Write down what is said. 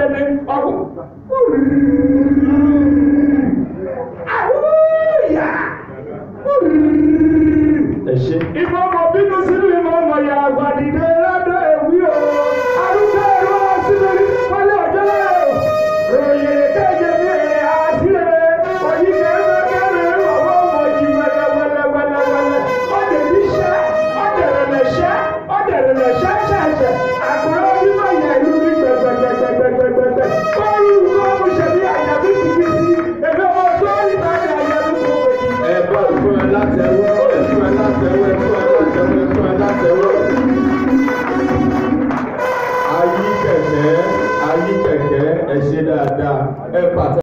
bẹ́ẹ̀ ni ọkùn. Ìmọ̀ ọmọ bínú sínú ìmọ̀ ọmọ ya àgbàdìdé lọ́dọ̀ èwì o. Arúgbó ẹ̀rọ sílẹ̀ wọlé ọjọ́ lọ́wọ́. Ròyìn kéje bí èrè àásílẹ̀. Òyìn kẹ́rẹ́ ọwọ́ ọmọ jì wẹ́lẹ́wẹ́lẹ́wẹ́lẹ́. Ọ̀dẹ̀ bí ṣẹ́, ọ̀dẹ̀rẹ̀ lẹ̀ ṣẹ́. Àkùrẹ́ onímọ̀ yẹ ìlú ní gbẹ̀gbẹ̀gbẹ̀gbẹ̀gbẹ̀. Bọ́ọ̀lù kọ́ọ̀mù ṣẹ̀bí àyàbí kìkìsì. Èmi ọmọ tó ìbàdàn àyàbí kò wẹ̀jì. Ẹ̀bọ́ fún ẹ látẹ̀wọ́. Ayikeke ẹ ṣe dáadáa ẹ pàtẹ.